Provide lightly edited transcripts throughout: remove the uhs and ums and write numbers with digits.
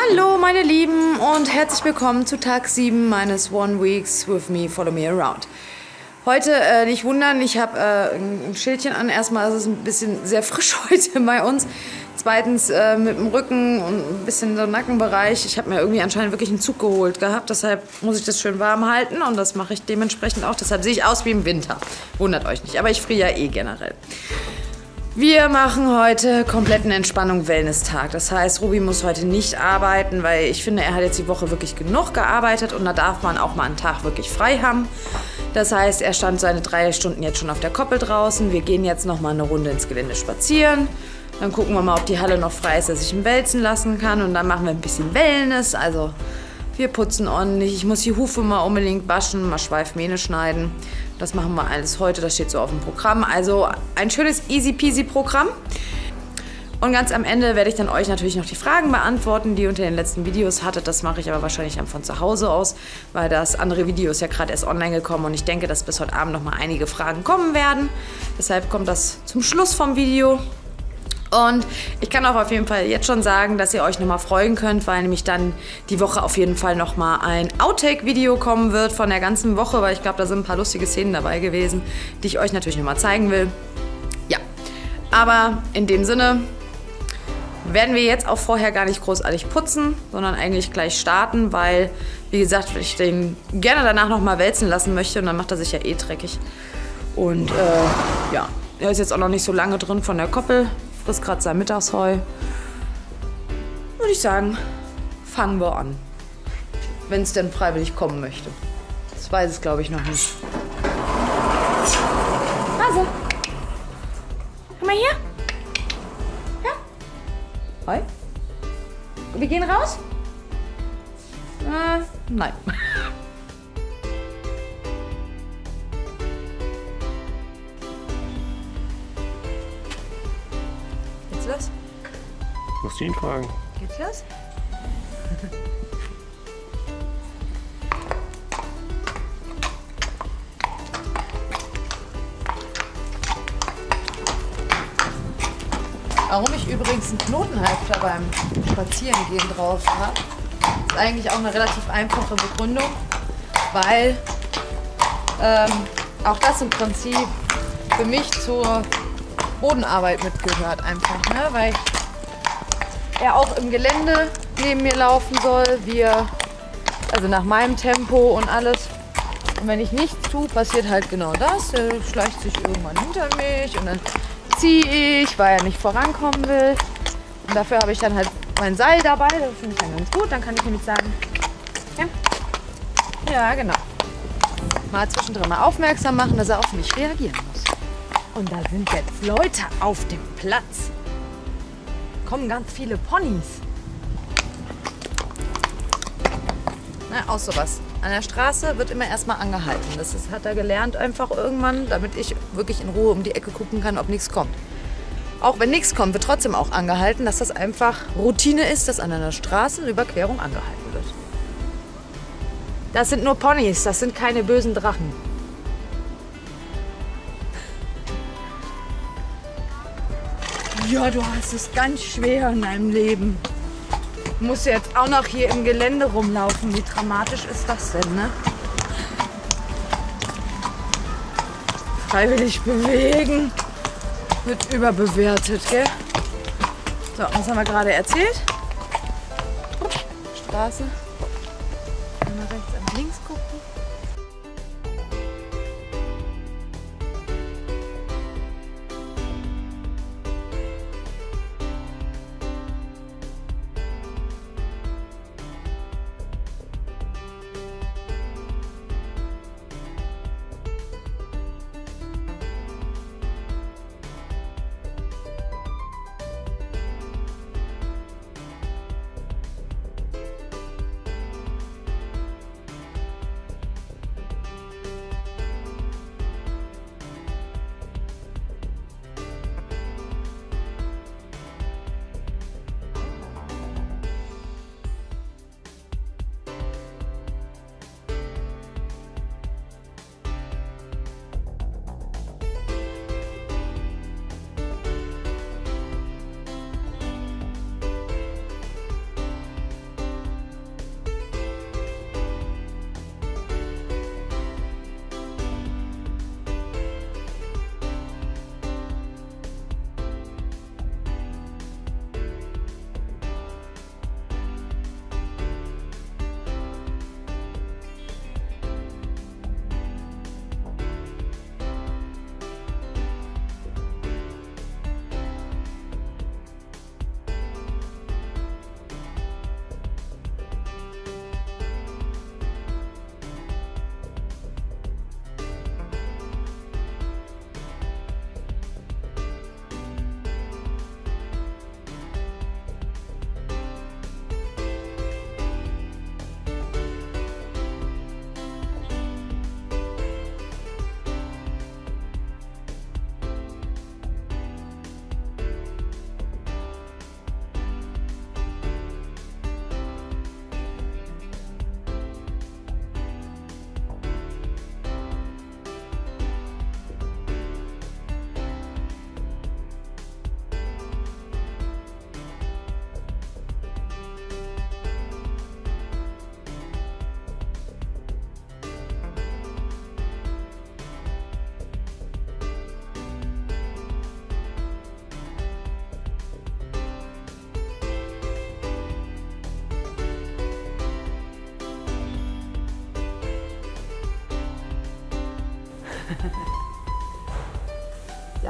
Hallo meine Lieben und herzlich willkommen zu Tag 7 meines One Weeks with Me, Follow Me Around. Heute nicht wundern, ich habe ein Schildchen an. Erstmal ist es ein bisschen sehr frisch heute bei uns. Zweitens mit dem Rücken und ein bisschen so Nackenbereich. Ich habe mir irgendwie anscheinend wirklich einen Zug geholt gehabt. Deshalb muss ich das schön warm halten und das mache ich dementsprechend auch. Deshalb sehe ich aus wie im Winter. Wundert euch nicht, aber ich friere ja eh generell. Wir machen heute kompletten Entspannung-Wellness-Tag. Das heißt, Ruby muss heute nicht arbeiten, weil ich finde, er hat jetzt die Woche wirklich genug gearbeitet und da darf man auch mal einen Tag wirklich frei haben. Das heißt, er stand seine 3 Stunden jetzt schon auf der Koppel draußen. Wir gehen jetzt noch mal eine Runde ins Gelände spazieren. Dann gucken wir mal, ob die Halle noch frei ist, dass ich ihn wälzen lassen kann. Und dann machen wir ein bisschen Wellness. Also wir putzen ordentlich. Ich muss die Hufe mal unbedingt waschen, mal Schweifmähne schneiden. Das machen wir alles heute, das steht so auf dem Programm. Also ein schönes easy-peasy-Programm. Und ganz am Ende werde ich dann euch natürlich noch die Fragen beantworten, die ihr unter den letzten Videos hattet. Das mache ich aber wahrscheinlich dann von zu Hause aus, weil das andere Video ist ja gerade erst online gekommen und ich denke, dass bis heute Abend noch mal einige Fragen kommen werden. Deshalb kommt das zum Schluss vom Video. Und ich kann auch auf jeden Fall jetzt schon sagen, dass ihr euch nochmal freuen könnt, weil nämlich dann die Woche auf jeden Fall nochmal ein Outtake-Video kommen wird von der ganzen Woche, weil ich glaube, da sind ein paar lustige Szenen dabei gewesen, die ich euch natürlich nochmal zeigen will. Ja, aber in dem Sinne werden wir jetzt auch vorher gar nicht großartig putzen, sondern eigentlich gleich starten, weil, wie gesagt, ich den gerne danach nochmal wälzen lassen möchte und dann macht er sich ja eh dreckig. Und ja, er ist jetzt auch noch nicht so lange drin von der Koppel. Frisst gerade sein Mittagsheu. Würde ich sagen, fangen wir an. Wenn es denn freiwillig kommen möchte. Das weiß es, glaube ich, noch nicht. Hase. Komm mal hier. Ja. Hoi. Wir gehen raus? Nein. Los? Musst du ihn fragen. Geht's los? Warum ich übrigens einen Knotenhalfter beim Spazierengehen drauf habe, ist eigentlich auch eine relativ einfache Begründung, weil auch das im Prinzip für mich zur Bodenarbeit mitgehört einfach, ne? Weil er auch im Gelände neben mir laufen soll, also nach meinem Tempo und alles. Und wenn ich nichts tue, passiert halt genau das. Er schleicht sich irgendwann hinter mich und dann ziehe ich, weil er nicht vorankommen will. Und dafür habe ich dann halt mein Seil dabei, das finde ich dann ganz gut. Dann kann ich nämlich sagen, ja genau, mal zwischendrin mal aufmerksam machen, dass er auf mich reagieren muss. Und da sind jetzt Leute auf dem Platz. Kommen ganz viele Ponys. Na, auch sowas. An der Straße wird immer erstmal angehalten. Hat er gelernt einfach irgendwann, damit ich wirklich in Ruhe um die Ecke gucken kann, ob nichts kommt. Auch wenn nichts kommt, wird trotzdem auch angehalten, dass das einfach Routine ist, dass an einer Straßenüberquerung angehalten wird. Das sind nur Ponys, das sind keine bösen Drachen. Ja, du hast es ganz schwer in deinem Leben. Du musst jetzt auch noch hier im Gelände rumlaufen. Wie dramatisch ist das denn, ne? Freiwillig bewegen wird überbewertet, gell? So, was haben wir gerade erzählt? Straße. Einmal rechts, einmal links gucken.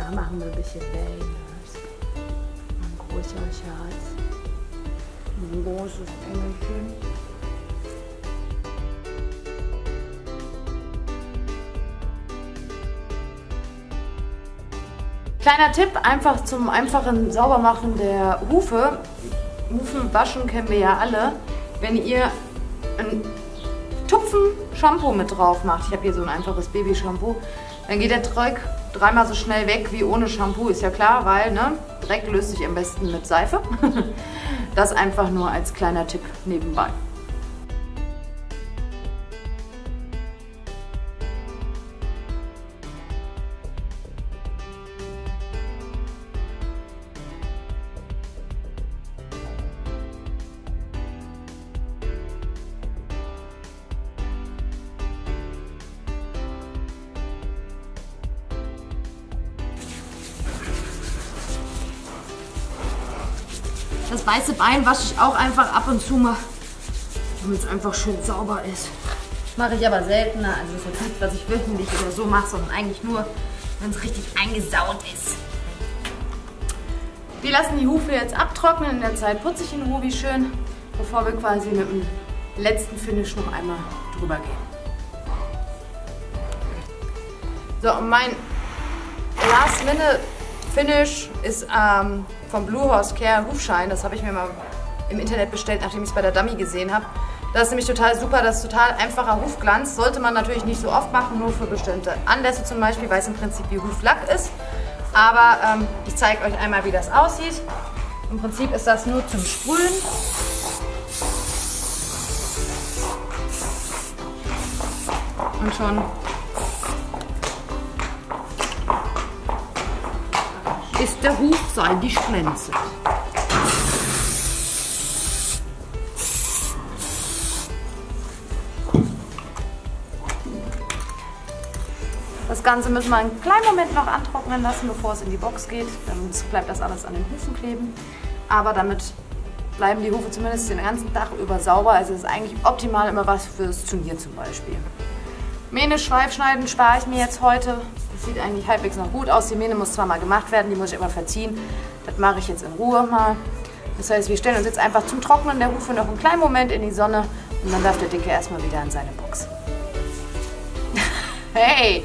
da machen wir ein bisschen Wellness. Ein großer Schatz. Ein großes Engelchen. Kleiner Tipp, einfach zum einfachen Saubermachen der Hufe. Hufen waschen kennen wir ja alle. Wenn ihr einen Tupfen Shampoo mit drauf macht, ich habe hier so ein einfaches Baby-Shampoo, dann geht der Dreck dreimal so schnell weg wie ohne Shampoo, ist ja klar, weil ne, Dreck löst sich am besten mit Seife. Das einfach nur als kleiner Tipp nebenbei. Das weiße Bein wasche ich auch einfach ab und zu mal, damit es einfach schön sauber ist. Mache ich aber seltener, also das ist jetzt nicht, was ich wöchentlich oder so mache, sondern eigentlich nur, wenn es richtig eingesaut ist. Wir lassen die Hufe jetzt abtrocknen, in der Zeit putze ich den Hubi schön, bevor wir quasi mit dem letzten Finish noch einmal drüber gehen. So, und mein Last-Minute-Finish ist vom Blue Horse Care Hufschein. Das habe ich mir mal im Internet bestellt, nachdem ich es bei der Dummy gesehen habe. Das ist nämlich total super, das ist total einfacher Hufglanz. Sollte man natürlich nicht so oft machen, nur für bestimmte Anlässe zum Beispiel, weil es im Prinzip wie Huflack ist. Aber ich zeige euch einmal, wie das aussieht. Im Prinzip ist das nur zum Sprühen. Und schon ist der Huf seidig glänzend. Das Ganze müssen wir einen kleinen Moment noch antrocknen lassen, bevor es in die Box geht. Dann bleibt das alles an den Hufen kleben. Aber damit bleiben die Hufe zumindest den ganzen Tag über sauber. Also es ist eigentlich optimal immer was fürs Turnier zum Beispiel. Mähne, Schweifschneiden spare ich mir jetzt heute. Das sieht eigentlich halbwegs noch gut aus. Die Mähne muss zwar mal gemacht werden, die muss ich immer verziehen. Das mache ich jetzt in Ruhe mal. Das heißt, wir stellen uns jetzt einfach zum Trocknen der Hufe noch einen kleinen Moment in die Sonne und dann darf der Dicke erstmal wieder in seine Box. Hey!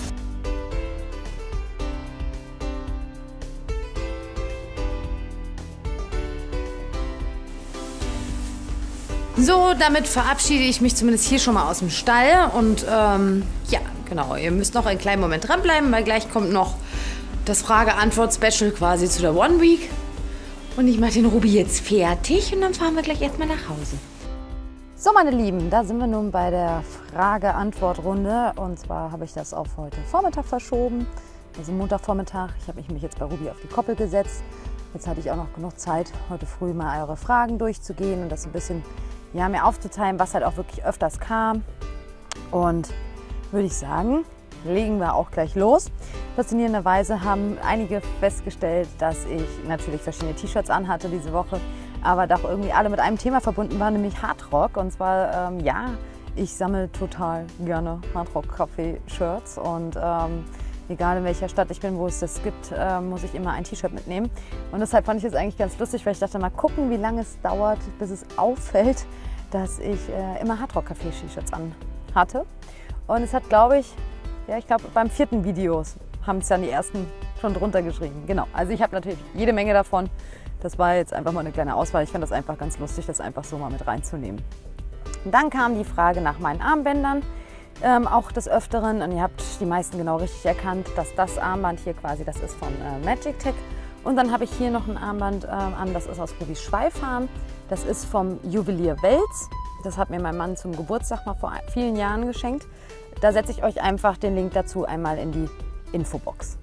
So, damit verabschiede ich mich zumindest hier schon mal aus dem Stall und ja, genau, ihr müsst noch einen kleinen Moment dranbleiben, weil gleich kommt noch das Frage-Antwort-Special quasi zu der One Week und ich mache den Ruby jetzt fertig und dann fahren wir gleich erstmal nach Hause. So, meine Lieben, da sind wir nun bei der Frage-Antwort-Runde und zwar habe ich das auf heute Vormittag verschoben, also Montagvormittag. Ich habe mich jetzt bei Ruby auf die Koppel gesetzt. Jetzt hatte ich auch noch genug Zeit, heute früh mal eure Fragen durchzugehen und das ein bisschen ja, mir aufzuteilen, was halt auch wirklich öfters kam. Und würde ich sagen, legen wir auch gleich los. Faszinierenderweise haben einige festgestellt, dass ich natürlich verschiedene T-Shirts anhatte diese Woche, aber doch irgendwie alle mit einem Thema verbunden waren, nämlich Hardrock. Und zwar, ja, ich sammle total gerne Hardrock-Café-Shirts und egal in welcher Stadt ich bin, wo es das gibt, muss ich immer ein T-Shirt mitnehmen. Und deshalb fand ich es eigentlich ganz lustig, weil ich dachte, mal gucken, wie lange es dauert, bis es auffällt, dass ich immer Hardrock-Café-T-Shirts anhatte. Und es hat, glaube ich, ja, ich glaube beim 4. Video haben es dann die ersten schon drunter geschrieben. Genau, also ich habe natürlich jede Menge davon. Das war jetzt einfach mal eine kleine Auswahl. Ich fand das einfach ganz lustig, das einfach so mal mit reinzunehmen. Und dann kam die Frage nach meinen Armbändern. Auch des Öfteren, und ihr habt die meisten genau richtig erkannt, dass das Armband hier quasi, das ist von Magic Tech. Und dann habe ich hier noch ein Armband an, das ist aus Rubys Schweifhahn. Das ist vom Juwelier Welz. Das hat mir mein Mann zum Geburtstag mal vor vielen Jahren geschenkt. Da setze ich euch einfach den Link dazu einmal in die Infobox.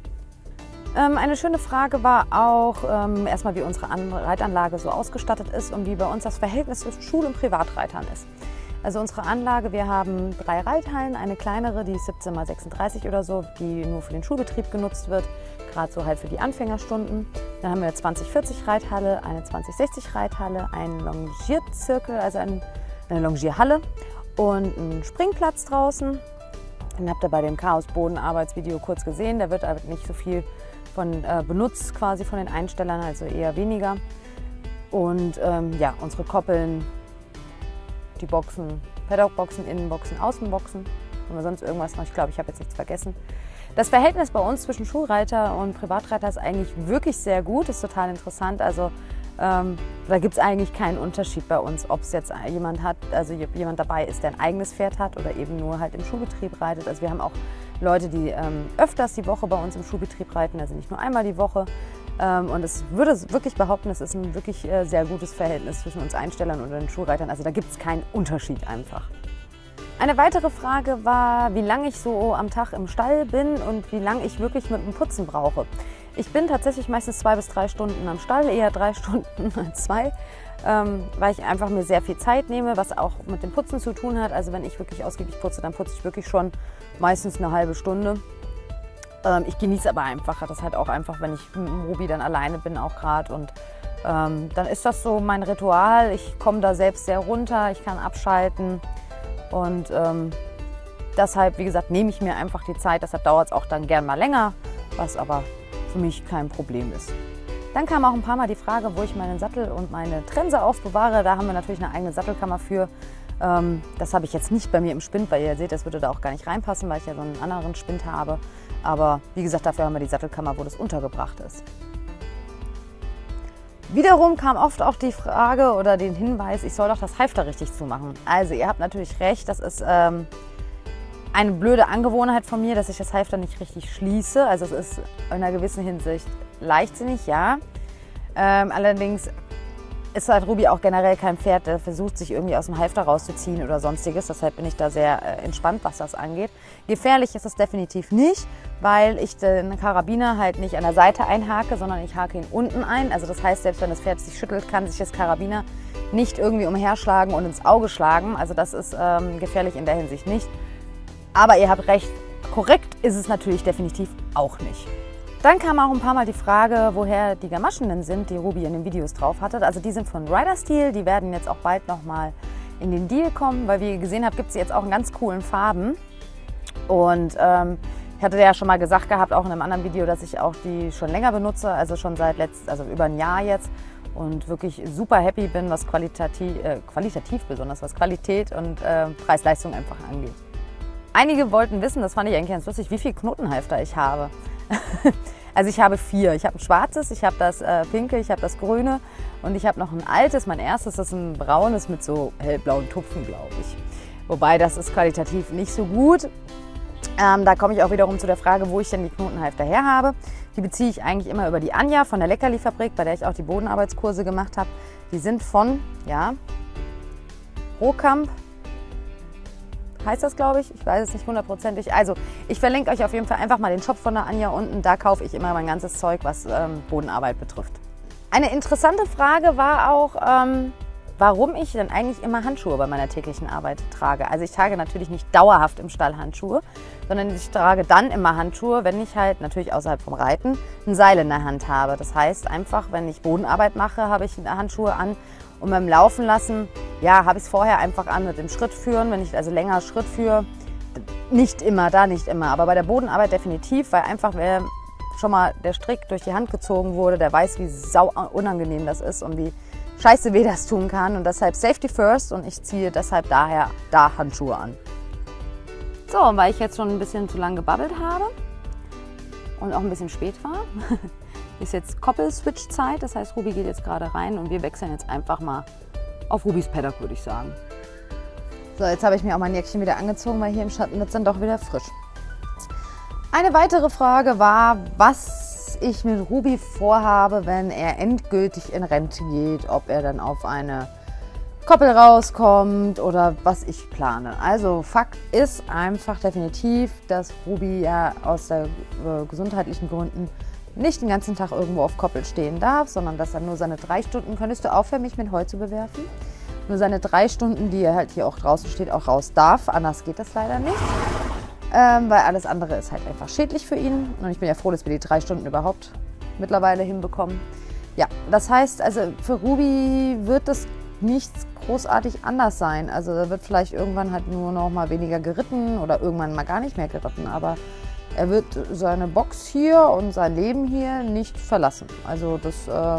Eine schöne Frage war auch erstmal, wie unsere Reitanlage so ausgestattet ist und wie bei uns das Verhältnis zwischen Schul- und Privatreitern ist. Also unsere Anlage, wir haben 3 Reithallen, eine kleinere, die ist 17 x 36 oder so, die nur für den Schulbetrieb genutzt wird, gerade so halt für die Anfängerstunden. Dann haben wir eine 20-40 Reithalle, eine 20-60 Reithalle, einen Longierzirkel, also eine Longierhalle und einen Springplatz draußen. Den habt ihr bei dem Chaos Bodenarbeitsvideo kurz gesehen, da wird aber nicht so viel benutzt quasi von den Einstellern, also eher weniger. Und ja, unsere Koppeln, die Boxen, Paddock-Boxen, Innenboxen, Außenboxen. Haben wir sonst irgendwas noch? Ich glaube, ich habe jetzt nichts vergessen. Das Verhältnis bei uns zwischen Schulreiter und Privatreiter ist eigentlich wirklich sehr gut, ist total interessant. Also da gibt es eigentlich keinen Unterschied bei uns, ob es jetzt jemand hat, also jemand dabei ist, der ein eigenes Pferd hat oder eben nur halt im Schulbetrieb reitet. Also wir haben auch Leute, die öfters die Woche bei uns im Schulbetrieb reiten, also nicht nur einmal die Woche. Und ich würde wirklich behaupten, es ist ein wirklich sehr gutes Verhältnis zwischen uns Einstellern und den Schulreitern. Also da gibt es keinen Unterschied einfach. Eine weitere Frage war, wie lange ich so am Tag im Stall bin und wie lange ich wirklich mit dem Putzen brauche. Ich bin tatsächlich meistens 2 bis 3 Stunden am Stall, eher 3 Stunden als 2, weil ich einfach mir sehr viel Zeit nehme, was auch mit dem Putzen zu tun hat. Also wenn ich wirklich ausgiebig putze, dann putze ich wirklich schon meistens eine halbe Stunde. Ich genieße aber einfach, das halt auch einfach, wenn ich mit dem Ruby dann alleine bin auch gerade. Und dann ist das so mein Ritual. Ich komme da selbst sehr runter, ich kann abschalten. Und deshalb, wie gesagt, nehme ich mir einfach die Zeit. Deshalb dauert es auch dann gern mal länger, was aber für mich kein Problem ist. Dann kam auch ein paar Mal die Frage, wo ich meinen Sattel und meine Trense aufbewahre. Da haben wir natürlich eine eigene Sattelkammer für. Das habe ich jetzt nicht bei mir im Spind, weil ihr seht, das würde da auch gar nicht reinpassen, weil ich ja so einen anderen Spind habe. Aber wie gesagt, dafür haben wir die Sattelkammer, wo das untergebracht ist. Wiederum kam oft auch die Frage oder den Hinweis, ich soll doch das Halfter richtig zumachen. Also ihr habt natürlich recht, das ist eine blöde Angewohnheit von mir, dass ich das Halfter nicht richtig schließe. Also es ist in einer gewissen Hinsicht leichtsinnig, ja. Allerdings ist halt Ruby auch generell kein Pferd, der versucht, sich irgendwie aus dem Halfter rauszuziehen oder sonstiges. Deshalb bin ich da sehr entspannt, was das angeht. Gefährlich ist es definitiv nicht, weil ich den Karabiner halt nicht an der Seite einhake, sondern ich hake ihn unten ein. Also das heißt, selbst wenn das Pferd sich schüttelt, kann sich das Karabiner nicht irgendwie umherschlagen und ins Auge schlagen. Also das ist gefährlich in der Hinsicht nicht. Aber ihr habt recht, korrekt ist es natürlich definitiv auch nicht. Dann kam auch ein paar Mal die Frage, woher die Gamaschen denn sind, die Ruby in den Videos drauf hatte. Also die sind von Rider Steel, die werden jetzt auch bald nochmal in den Deal kommen, weil wie ihr gesehen habt, gibt es jetzt auch in ganz coolen Farben. Und ich hatte ja schon mal gesagt gehabt, auch in einem anderen Video, dass ich auch die schon länger benutze, also schon seit also über ein Jahr jetzt. Und wirklich super happy bin, was qualitativ besonders, was Qualität und Preis-Leistung einfach angeht. Einige wollten wissen, das fand ich eigentlich ganz lustig, wie viel Knotenhalfter ich habe. Also ich habe 4. Ich habe ein schwarzes, ich habe das pinke, ich habe das grüne und ich habe noch ein altes. Mein erstes ist ein braunes mit so hellblauen Tupfen, glaube ich. Wobei das ist qualitativ nicht so gut. Da komme ich auch wiederum zu der Frage, wo ich denn die Knotenhalfter her habe. Die beziehe ich eigentlich immer über die Anja von der Leckerli-Fabrik, bei der ich auch die Bodenarbeitskurse gemacht habe. Die sind von, ja, Rohkamp. Heißt das, glaube ich? Ich weiß es nicht hundertprozentig. Also, ich verlinke euch auf jeden Fall einfach mal den Shop von der Anja unten. Da kaufe ich immer mein ganzes Zeug, was Bodenarbeit betrifft. Eine interessante Frage war auch, warum ich denn eigentlich immer Handschuhe bei meiner täglichen Arbeit trage. Also ich trage natürlich nicht dauerhaft im Stall Handschuhe, sondern ich trage dann immer Handschuhe, wenn ich halt natürlich außerhalb vom Reiten ein Seil in der Hand habe. Das heißt einfach, wenn ich Bodenarbeit mache, habe ich Handschuhe an. Und beim Laufen lassen, ja, habe ich es vorher einfach an mit dem Schritt führen, wenn ich also länger Schritt führe. Nicht immer, aber bei der Bodenarbeit definitiv, weil einfach wer schon mal der Strick durch die Hand gezogen wurde, der weiß, wie sau unangenehm das ist und wie scheiße weh das tun kann. Und deshalb Safety first und ich ziehe deshalb daher da Handschuhe an. So, und weil ich jetzt schon ein bisschen zu lang gebabbelt habe und auch ein bisschen spät war, ist jetzt Koppel-Switch-Zeit, das heißt, Ruby geht jetzt gerade rein und wir wechseln jetzt einfach mal auf Rubys Paddock, würde ich sagen. So, jetzt habe ich mir auch mein Jäckchen wieder angezogen, weil hier im Schatten wird es dann doch wieder frisch. Eine weitere Frage war, was ich mit Ruby vorhabe, wenn er endgültig in Rente geht, ob er dann auf eine Koppel rauskommt oder was ich plane. Also Fakt ist einfach definitiv, dass Ruby ja aus gesundheitlichen Gründen nicht den ganzen Tag irgendwo auf Koppel stehen darf, sondern dass er nur seine 3 Stunden, könntest du aufhören, mich mit Heu zu bewerfen? Nur seine 3 Stunden, die er halt hier auch draußen steht, auch raus darf. Anders geht das leider nicht, weil alles andere ist halt einfach schädlich für ihn. Und ich bin ja froh, dass wir die 3 Stunden überhaupt mittlerweile hinbekommen. Ja, das heißt, also für Ruby wird das nichts großartig anders sein. Also da wird vielleicht irgendwann halt nur noch mal weniger geritten oder irgendwann mal gar nicht mehr geritten, aber er wird seine Box hier und sein Leben hier nicht verlassen. Also das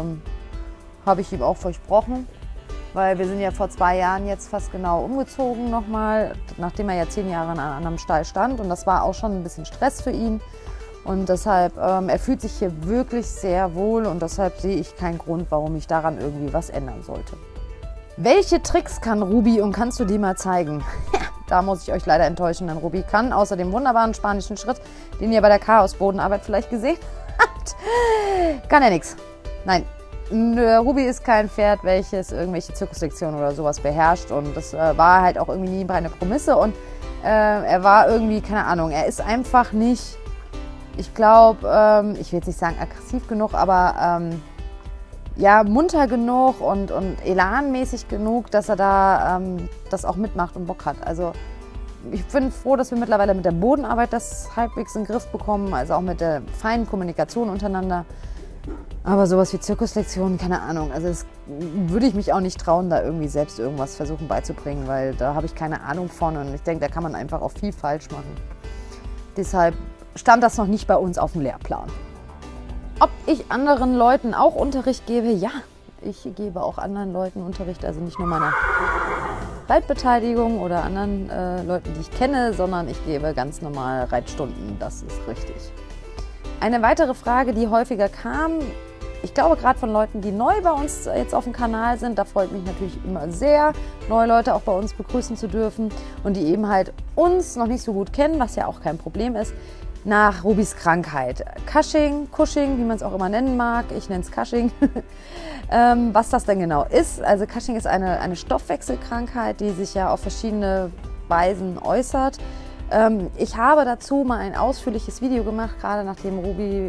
habe ich ihm auch versprochen, weil wir sind ja vor 2 Jahren jetzt fast genau umgezogen nochmal, nachdem er ja 10 Jahre in einem anderen Stall stand und das war auch schon ein bisschen Stress für ihn. Und deshalb, er fühlt sich hier wirklich sehr wohl und deshalb sehe ich keinen Grund, warum ich daran irgendwie was ändern sollte. Welche Tricks kann Ruby und kannst du die mal zeigen? Da muss ich euch leider enttäuschen, denn Ruby kann außer dem wunderbaren spanischen Schritt, den ihr bei der Chaos-Bodenarbeit vielleicht gesehen habt, kann er nichts. Nein, Ruby ist kein Pferd, welches irgendwelche Zirkuslektionen oder sowas beherrscht und das war halt auch irgendwie nie eine Prämisse und er war irgendwie, keine Ahnung, er ist einfach nicht, ich glaube, ich will jetzt nicht sagen aggressiv genug, aber ja, munter genug und elanmäßig genug, dass er da das auch mitmacht und Bock hat. Also ich bin froh, dass wir mittlerweile mit der Bodenarbeit das halbwegs in den Griff bekommen, also auch mit der feinen Kommunikation untereinander. Aber sowas wie Zirkuslektionen, keine Ahnung, also das würde ich mich auch nicht trauen, da irgendwie selbst irgendwas versuchen beizubringen, weil da habe ich keine Ahnung von und ich denke, da kann man einfach auch viel falsch machen. Deshalb stand das noch nicht bei uns auf dem Lehrplan. Ob ich anderen Leuten auch Unterricht gebe? Ja, ich gebe auch anderen Leuten Unterricht, also nicht nur meiner Reitbeteiligung oder anderen Leuten, die ich kenne, sondern ich gebe ganz normal Reitstunden, das ist richtig. Eine weitere Frage, die häufiger kam, ich glaube gerade von Leuten, die neu bei uns jetzt auf dem Kanal sind, da freut mich natürlich immer sehr, neue Leute auch bei uns begrüßen zu dürfen und die eben halt uns noch nicht so gut kennen, was ja auch kein Problem ist, nach Rubys Krankheit. Cushing, wie man es auch immer nennen mag, ich nenne es Cushing. Was das denn genau ist, also Cushing ist eine Stoffwechselkrankheit, die sich ja auf verschiedene Weisen äußert. Ich habe dazu mal ein ausführliches Video gemacht, gerade nachdem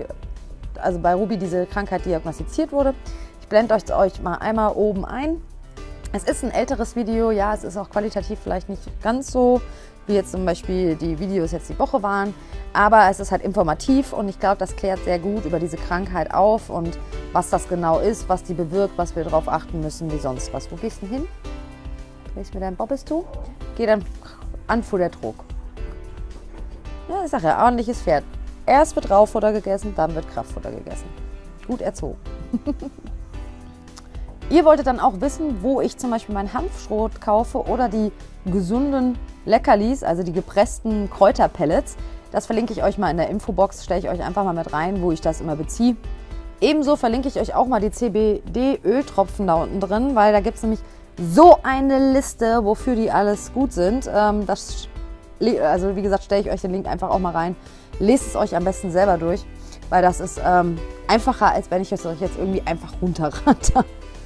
bei Ruby diese Krankheit diagnostiziert wurde. Ich blende euch mal einmal oben ein. Es ist ein älteres Video, ja, es ist auch qualitativ vielleicht nicht ganz so, wie jetzt zum Beispiel die Videos jetzt die Woche waren, aber es ist halt informativ und ich glaube, das klärt sehr gut über diese Krankheit auf und was das genau ist, was die bewirkt, was wir darauf achten müssen, wie sonst was. Wo gehst du denn hin? Drehst mir deinen Bobbes zu? Geh dann an vor der Trog. Ja, ich sage ja, ordentliches Pferd. Erst wird Raufutter gegessen, dann wird Kraftfutter gegessen. Gut erzogen. Ihr wolltet dann auch wissen, wo ich zum Beispiel meinen Hanfschrot kaufe oder die gesunden Leckerlis, also die gepressten Kräuterpellets. Das verlinke ich euch mal in der Infobox, stelle ich euch einfach mal mit rein, wo ich das immer beziehe. Ebenso verlinke ich euch auch mal die CBD-Öltropfen da unten drin, weil da gibt es nämlich so eine Liste, wofür die alles gut sind. Also wie gesagt, stelle ich euch den Link einfach auch mal rein. Lest es euch am besten selber durch, weil das ist einfacher, als wenn ich es euch jetzt irgendwie einfach runterrate.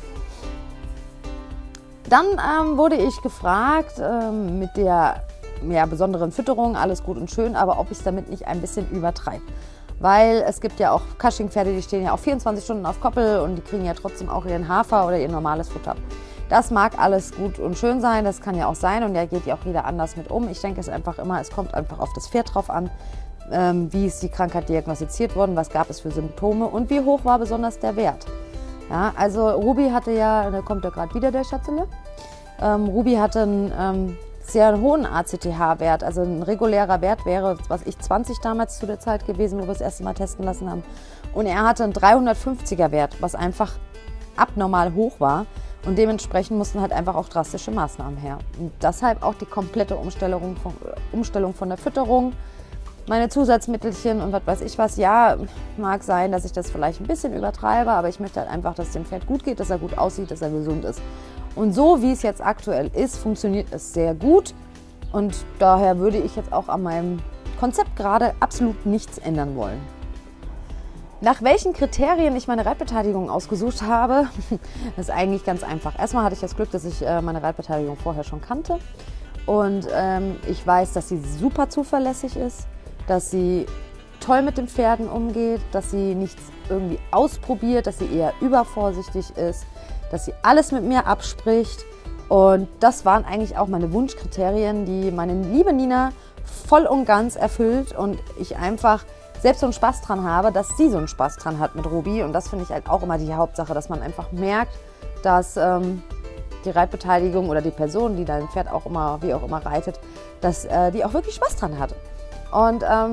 Dann wurde ich gefragt mit der besonderen Fütterung, alles gut und schön, aber ob ich es damit nicht ein bisschen übertreibe. Weil es gibt ja auch Cushing-Pferde, die stehen ja auch 24 Stunden auf Koppel und die kriegen ja trotzdem auch ihren Hafer oder ihr normales Futter. Das mag alles gut und schön sein, das kann ja auch sein und da geht ja auch jeder anders mit um. Ich denke es einfach immer, es kommt einfach auf das Pferd drauf an, wie ist die Krankheit diagnostiziert worden, was gab es für Symptome und wie hoch war besonders der Wert. Ja, also Ruby hatte ja, da kommt ja gerade wieder der Schatzele, Ruby hatte einen sehr hohen ACTH-Wert, also ein regulärer Wert wäre, was ich 20 damals zu der Zeit gewesen, wo wir das erste Mal testen lassen haben. Und er hatte einen 350er Wert, was einfach abnormal hoch war. Und dementsprechend mussten halt einfach auch drastische Maßnahmen her. Und deshalb auch die komplette Umstellung von der Fütterung, meine Zusatzmittelchen und was weiß ich was. Ja, mag sein, dass ich das vielleicht ein bisschen übertreibe, aber ich möchte halt einfach, dass es dem Pferd gut geht, dass er gut aussieht, dass er gesund ist. Und so wie es jetzt aktuell ist, funktioniert es sehr gut. Und daher würde ich jetzt auch an meinem Konzept gerade absolut nichts ändern wollen. Nach welchen Kriterien ich meine Reitbeteiligung ausgesucht habe, ist eigentlich ganz einfach. Erstmal hatte ich das Glück, dass ich meine Reitbeteiligung vorher schon kannte. Und ich weiß, dass sie super zuverlässig ist, dass sie toll mit den Pferden umgeht, dass sie nichts irgendwie ausprobiert, dass sie eher übervorsichtig ist, dass sie alles mit mir abspricht. Und das waren eigentlich auch meine Wunschkriterien, die meine liebe Nina voll und ganz erfüllt und ich einfach selbst so einen Spaß dran habe, dass sie so einen Spaß dran hat mit Ruby. Und das finde ich halt auch immer die Hauptsache, dass man einfach merkt, dass die Reitbeteiligung oder die Person, die dein Pferd auch immer, wie auch immer reitet, dass die auch wirklich Spaß dran hat. Und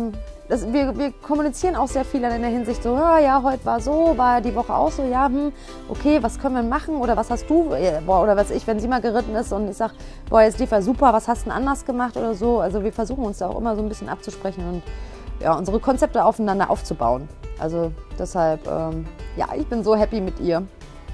wir kommunizieren auch sehr viel in der Hinsicht so, ja, heute war so, war die Woche auch so, ja, okay, was können wir machen oder was hast du, oder was ich, wenn sie mal geritten ist und ich sage, boah, jetzt lief er super, was hast du denn anders gemacht oder so. Also wir versuchen uns da auch immer so ein bisschen abzusprechen und ja, unsere Konzepte aufeinander aufzubauen. Also deshalb, ja, ich bin so happy mit ihr.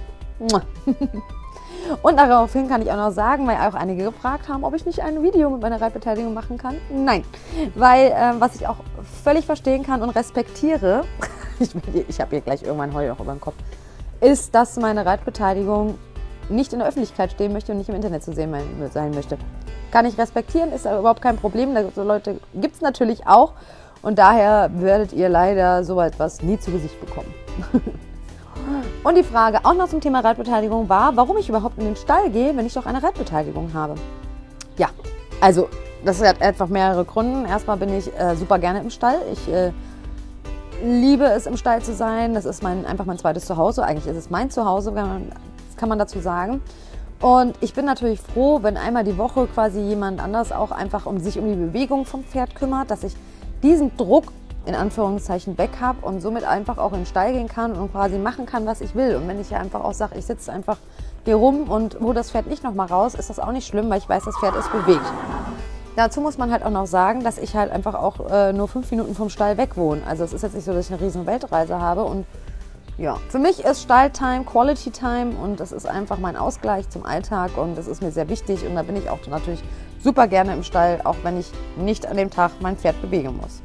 Und daraufhin kann ich auch noch sagen, weil auch einige gefragt haben, ob ich nicht ein Video mit meiner Reitbeteiligung machen kann. Nein, weil was ich auch völlig verstehen kann und respektiere, ich habe hier gleich irgendwann Heu auch über den Kopf, ist, dass meine Reitbeteiligung nicht in der Öffentlichkeit stehen möchte und nicht im Internet zu sehen sein möchte. Kann ich respektieren, ist aber überhaupt kein Problem. So Leute gibt es natürlich auch und daher werdet ihr leider so etwas nie zu Gesicht bekommen. Und die Frage auch noch zum Thema Reitbeteiligung war, warum ich überhaupt in den Stall gehe, wenn ich doch eine Reitbeteiligung habe. Ja, also das hat einfach mehrere Gründe. Erstmal bin ich super gerne im Stall. Ich liebe es, im Stall zu sein. Das ist einfach mein zweites Zuhause. Eigentlich ist es mein Zuhause, kann man dazu sagen. Und ich bin natürlich froh, wenn einmal die Woche quasi jemand anders auch einfach sich um die Bewegung vom Pferd kümmert, dass ich diesen Druck in Anführungszeichen weg habe und somit einfach auch in den Stall gehen kann und quasi machen kann, was ich will. Und wenn ich ja einfach auch sage, ich sitze einfach hier rum und hole das Pferd nicht nochmal raus, ist das auch nicht schlimm, weil ich weiß, das Pferd ist bewegt. Dazu muss man halt auch noch sagen, dass ich halt einfach auch nur 5 Minuten vom Stall weg wohne. Also es ist jetzt nicht so, dass ich eine riesen Weltreise habe. Und ja, für mich ist Stalltime Quality Time und das ist einfach mein Ausgleich zum Alltag und das ist mir sehr wichtig. Und da bin ich auch natürlich super gerne im Stall, auch wenn ich nicht an dem Tag mein Pferd bewegen muss.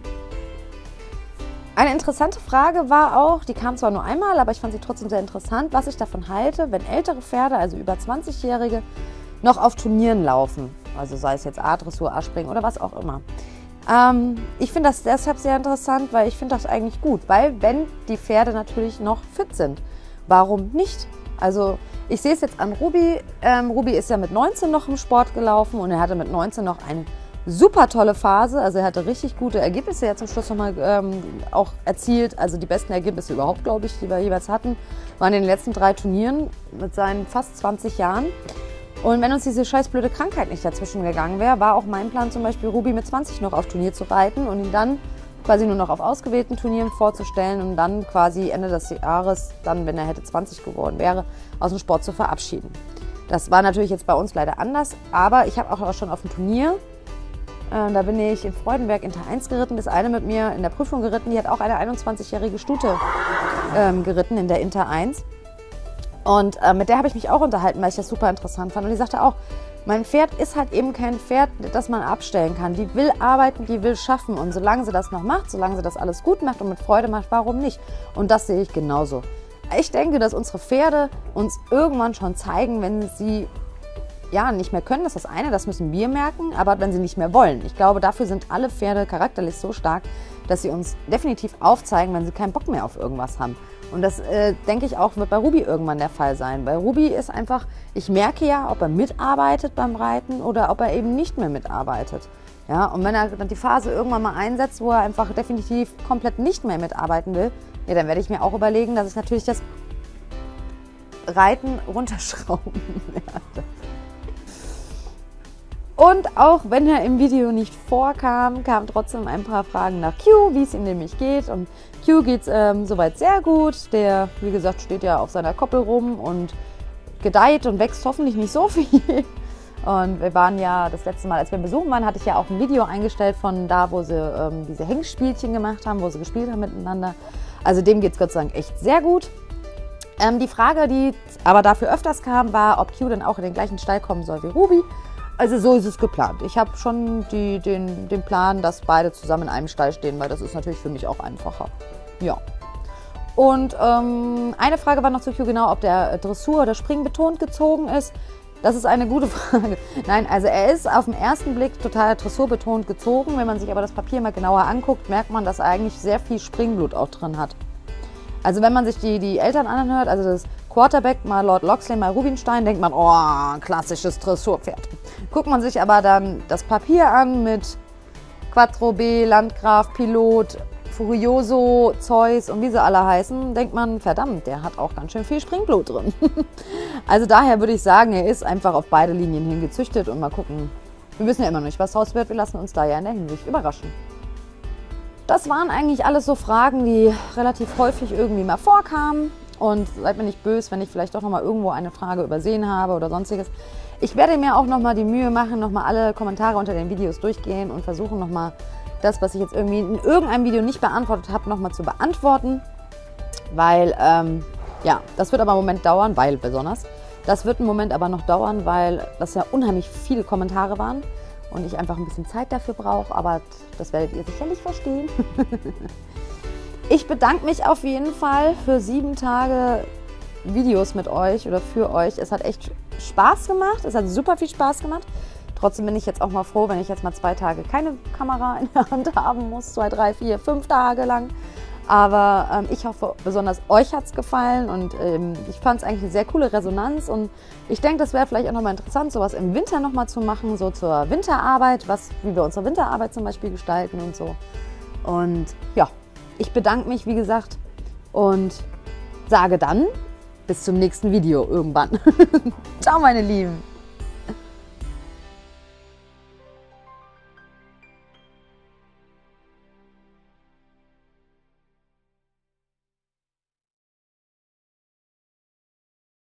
Eine interessante Frage war auch, die kam zwar nur einmal, aber ich fand sie trotzdem sehr interessant, was ich davon halte, wenn ältere Pferde, also über 20-Jährige, noch auf Turnieren laufen. Also sei es jetzt A-Dressur, A-Springen oder was auch immer. Ich finde das deshalb sehr interessant, weil ich finde das eigentlich gut, weil wenn die Pferde natürlich noch fit sind, warum nicht? Also ich sehe es jetzt an Ruby. Ruby ist ja mit 19 noch im Sport gelaufen und er hatte mit 19 noch eine super tolle Phase, also er hatte richtig gute Ergebnisse ja zum Schluss nochmal auch erzielt, also die besten Ergebnisse überhaupt, glaube ich, die wir jeweils hatten, waren in den letzten 3 Turnieren mit seinen fast 20 Jahren. Und wenn uns diese scheiß blöde Krankheit nicht dazwischen gegangen wäre, war auch mein Plan zum Beispiel Ruby mit 20 noch auf Turnier zu reiten und ihn dann quasi nur noch auf ausgewählten Turnieren vorzustellen und dann quasi Ende des Jahres, dann wenn er hätte 20 geworden wäre, aus dem Sport zu verabschieden. Das war natürlich jetzt bei uns leider anders, aber ich habe auch schon auf dem Turnier, da bin ich in Freudenberg Inter 1 geritten, ist eine mit mir in der Prüfung geritten, die hat auch eine 21-jährige Stute geritten in der Inter 1. Und mit der habe ich mich auch unterhalten, weil ich das super interessant fand. Und die sagte auch, mein Pferd ist halt eben kein Pferd, das man abstellen kann. Die will arbeiten, die will schaffen. Und solange sie das noch macht, solange sie das alles gut macht und mit Freude macht, warum nicht? Und das sehe ich genauso. Ich denke, dass unsere Pferde uns irgendwann schon zeigen, wenn sie ja nicht mehr können, das ist das eine, das müssen wir merken, aber wenn sie nicht mehr wollen. Ich glaube, dafür sind alle Pferde charakterlich so stark, dass sie uns definitiv aufzeigen, wenn sie keinen Bock mehr auf irgendwas haben. Und das, denke ich, auch wird bei Ruby irgendwann der Fall sein. Bei Ruby ist einfach, ich merke ja, ob er mitarbeitet beim Reiten oder ob er eben nicht mehr mitarbeitet. Ja, und wenn er dann die Phase irgendwann mal einsetzt, wo er einfach definitiv komplett nicht mehr mitarbeiten will, ja, dann werde ich mir auch überlegen, dass ich natürlich das Reiten runterschrauben werde. Und auch wenn er im Video nicht vorkam, kamen trotzdem ein paar Fragen nach Q, wie es ihm nämlich geht. Und Q geht es soweit sehr gut. Der, wie gesagt, steht ja auf seiner Koppel rum und gedeiht und wächst hoffentlich nicht so viel. Und wir waren ja das letzte Mal, als wir besuchen waren, hatte ich ja auch ein Video eingestellt von da, wo sie diese Hengspielchen gemacht haben, wo sie gespielt haben miteinander. Also dem geht es Gott sei Dank echt sehr gut. Die Frage, die aber dafür öfters kam, war, ob Q dann auch in den gleichen Stall kommen soll wie Ruby. Also so ist es geplant. Ich habe schon den Plan, dass beide zusammen in einem Stall stehen, weil das ist natürlich für mich auch einfacher. Ja. Und eine Frage war noch zu Q, genau, ob der Dressur- oder Springen betont gezogen ist. Das ist eine gute Frage. Nein, also er ist auf den ersten Blick total dressurbetont gezogen. Wenn man sich aber das Papier mal genauer anguckt, merkt man, dass er eigentlich sehr viel Springblut auch drin hat. Also wenn man sich die Eltern anhört, also das Quarterback, mal Lord Loxley, mal Rubinstein, denkt man, oh, ein klassisches Dressurpferd. Guckt man sich aber dann das Papier an mit Quattro B, Landgraf, Pilot, Furioso, Zeus und wie sie alle heißen, denkt man, verdammt, der hat auch ganz schön viel Springblut drin. Also daher würde ich sagen, er ist einfach auf beide Linien hin gezüchtet und mal gucken. Wir wissen ja immer noch nicht, was raus wird. Wir lassen uns da ja in der Hinsicht überraschen. das waren eigentlich alles so Fragen, die relativ häufig irgendwie mal vorkamen. Und seid mir nicht böse, wenn ich vielleicht doch nochmal irgendwo eine Frage übersehen habe oder sonstiges. Ich werde mir auch nochmal die Mühe machen, nochmal alle Kommentare unter den Videos durchgehen und versuchen nochmal das, was ich jetzt irgendwie in irgendeinem Video nicht beantwortet habe, nochmal zu beantworten. Weil, ja, das wird aber einen Moment dauern, das wird einen Moment aber noch dauern, weil das ja unheimlich viele Kommentare waren und ich einfach ein bisschen Zeit dafür brauche, aber das werdet ihr sicherlich verstehen. Ich bedanke mich auf jeden Fall für 7 Tage Videos mit euch oder für euch. Es hat echt Spaß gemacht, es hat super viel Spaß gemacht. Trotzdem bin ich jetzt auch mal froh, wenn ich jetzt mal 2 Tage keine Kamera in der Hand haben muss, 2, 3, 4, 5 Tage lang. Aber ich hoffe, besonders euch hat es gefallen und ich fand es eigentlich eine sehr coole Resonanz und ich denke, das wäre vielleicht auch nochmal interessant, sowas im Winter nochmal zu machen, so zur Winterarbeit, wie wir unsere Winterarbeit zum Beispiel gestalten und so. Und ja, ich bedanke mich, wie gesagt, und sage dann bis zum nächsten Video irgendwann. Ciao, meine Lieben!